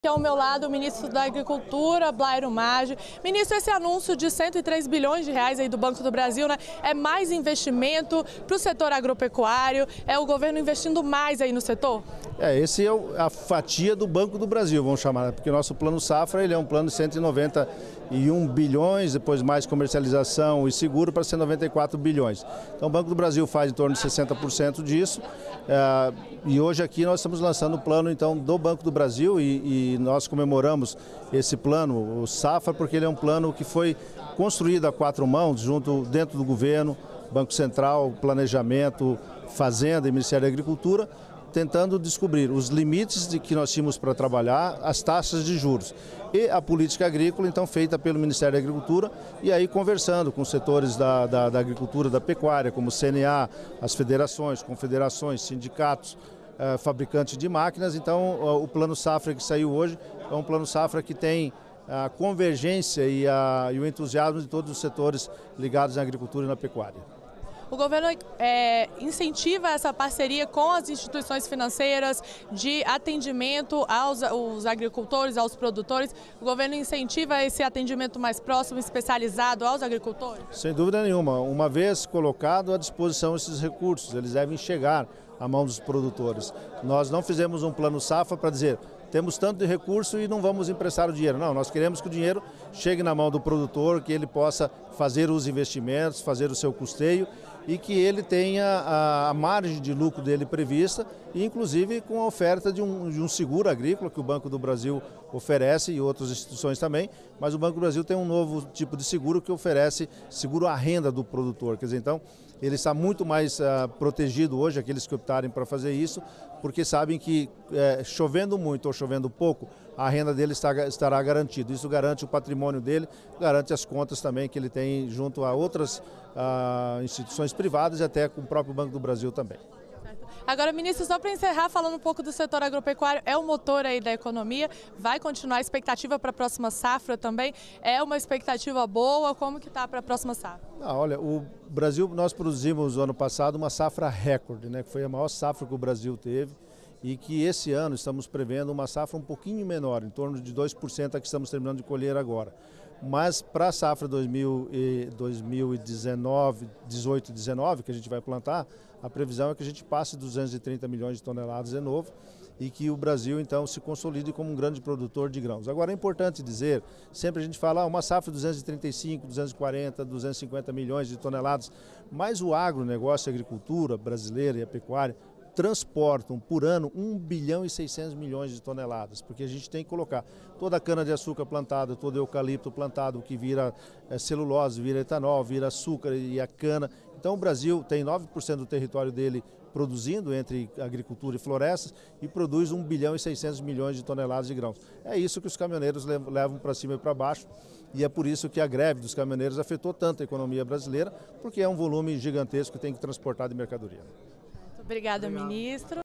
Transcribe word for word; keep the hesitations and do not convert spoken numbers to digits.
Ao meu lado, o ministro da Agricultura, Blairo Maggi. Ministro, esse anúncio de cento e três bilhões de reais aí do Banco do Brasil, né, é mais investimento para o setor agropecuário? É o governo investindo mais aí no setor? É, esse é a fatia do Banco do Brasil, vamos chamar, porque o nosso plano safra ele é um plano de cento e noventa e um bilhões, depois mais comercialização e seguro para cento e noventa e quatro bilhões. Então o Banco do Brasil faz em torno de sessenta por cento disso, é, e hoje aqui nós estamos lançando o plano então do Banco do Brasil e, e nós comemoramos esse plano, o Safra, porque ele é um plano que foi construído a quatro mãos, junto dentro do governo, Banco Central, Planejamento, Fazenda e Ministério da Agricultura, tentando descobrir os limites de que nós tínhamos para trabalhar, as taxas de juros e a política agrícola, então feita pelo Ministério da Agricultura, e aí conversando com os setores da, da, da agricultura, da pecuária, como o C N A, as federações, confederações, sindicatos, eh, fabricantes de máquinas. Então o plano safra que saiu hoje é um plano safra que tem a convergência e, a, e o entusiasmo de todos os setores ligados à agricultura e na pecuária. O governo é, incentiva essa parceria com as instituições financeiras de atendimento aos, aos agricultores, aos produtores. O governo incentiva esse atendimento mais próximo, especializado aos agricultores? Sem dúvida nenhuma. Uma vez colocado à disposição esses recursos, eles devem chegar à mão dos produtores. Nós não fizemos um plano safra para dizer temos tanto de recurso e não vamos emprestar o dinheiro. Não, nós queremos que o dinheiro chegue na mão do produtor, que ele possa fazer os investimentos, fazer o seu custeio e que ele tenha a, a margem de lucro dele prevista, e inclusive com a oferta de um, de um seguro agrícola que o Banco do Brasil oferece e outras instituições também, mas o Banco do Brasil tem um novo tipo de seguro que oferece seguro à renda do produtor. Quer dizer, então ele está muito mais uh, protegido hoje, aqueles que optarem para fazer isso, porque sabem que eh, chovendo muito ou chovendo pouco, a renda dele está, estará garantida. Isso garante o patrimônio dele, garante as contas também que ele tem junto a outras uh, instituições privadas e até com o próprio Banco do Brasil também. Agora, ministro, só para encerrar, falando um pouco do setor agropecuário, é o motor aí da economia, vai continuar a expectativa para a próxima safra também? É uma expectativa boa? Como que está para a próxima safra? Ah, olha, o Brasil, nós produzimos no ano passado uma safra recorde, né, que foi a maior safra que o Brasil teve, e que esse ano estamos prevendo uma safra um pouquinho menor, em torno de dois por cento a que estamos terminando de colher agora. Mas para a safra dois mil e dezenove, dezoito e dezenove, que a gente vai plantar, a previsão é que a gente passe duzentos e trinta milhões de toneladas de novo e que o Brasil então se consolide como um grande produtor de grãos. Agora é importante dizer, sempre a gente fala ah, uma safra de duzentos e trinta e cinco, duzentos e quarenta, duzentos e cinquenta milhões de toneladas, mas o agronegócio, a agricultura brasileira e a pecuária transportam por ano um bilhão e seiscentos milhões de toneladas, porque a gente tem que colocar toda a cana-de-açúcar plantada, todo o eucalipto plantado, que vira é, celulose, vira etanol, vira açúcar e a cana. Então o Brasil tem nove por cento do território dele produzindo entre agricultura e florestas e produz um bilhão e seiscentos milhões de toneladas de grãos. É isso que os caminhoneiros levam para cima e para baixo, e é por isso que a greve dos caminhoneiros afetou tanto a economia brasileira, porque é um volume gigantesco que tem que transportar de mercadoria. Obrigada, ministro.